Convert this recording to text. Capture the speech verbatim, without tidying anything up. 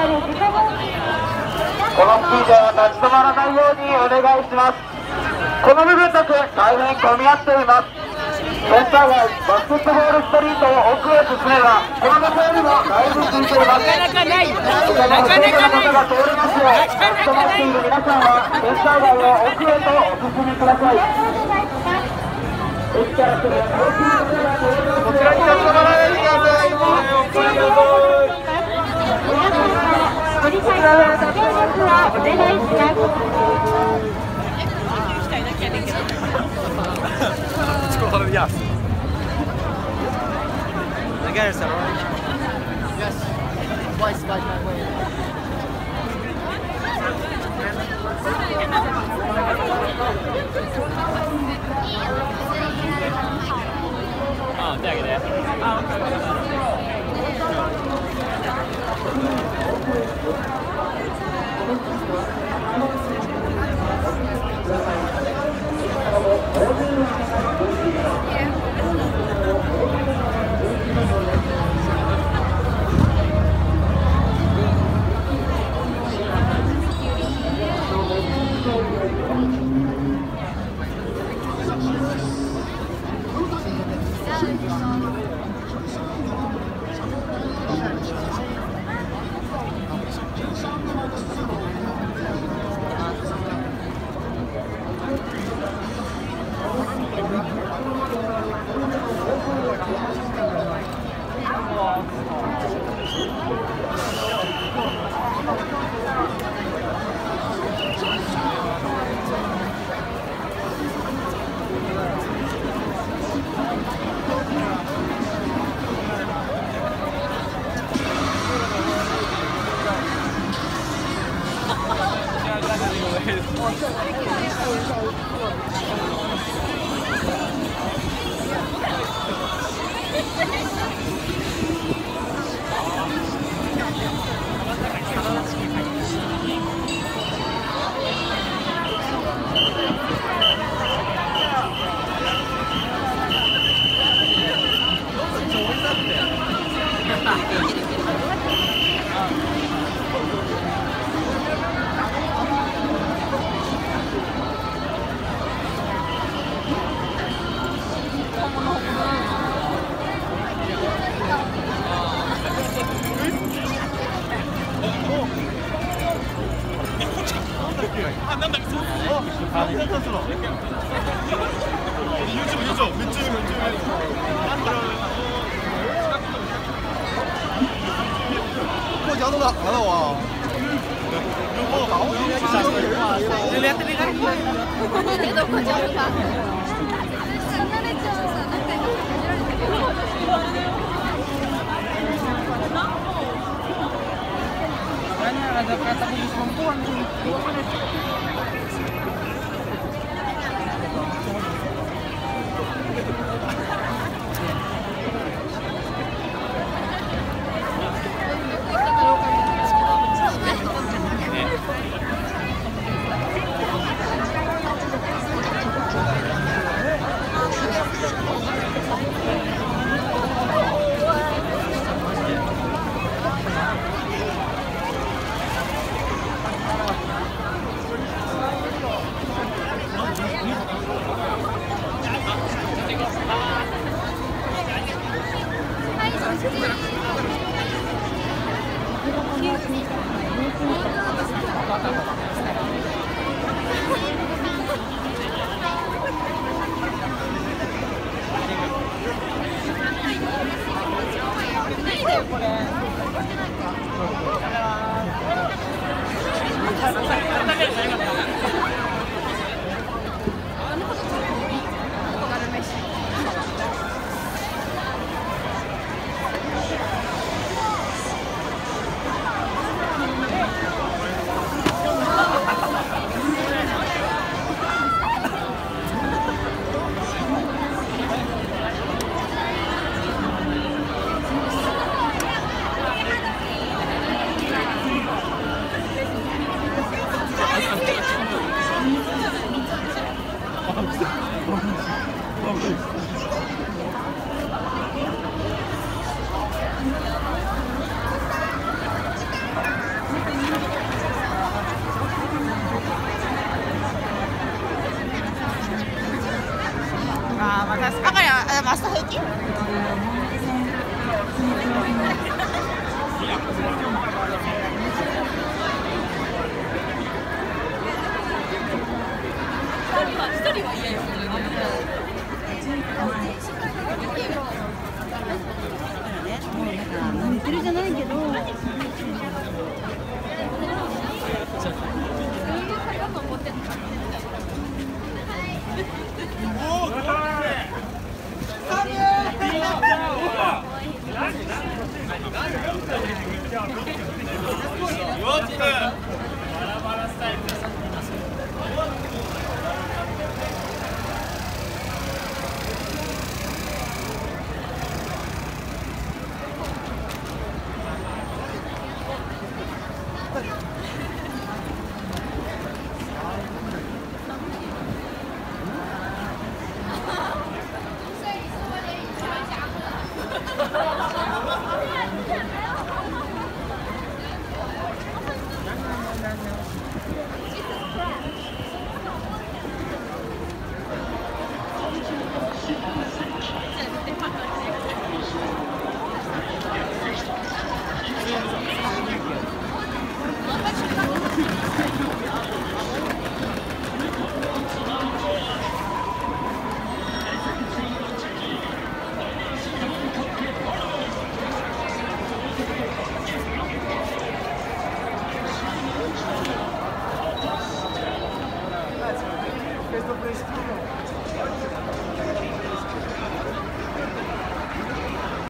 このスキー場は立ち止まらないようにお願いします。この部分だけ大変混み合っています。センター街バスケットボールストリートを奥へ進めばこの向こうにもだいぶ空いています。 なかなかないよ。 他の全ての方が通れますよう立ち止まっている皆さんはセンター街を奥へとお進みください。駅からすぐ大きな方が通れます。こちらに立ち止まらないでください。 ご理解のご協力はお願いします。 Yes. The guy is orange. Yes. Twice by my way. Oh, take it there. Ada kata khusus perempuan sih. バラバラスタイルです。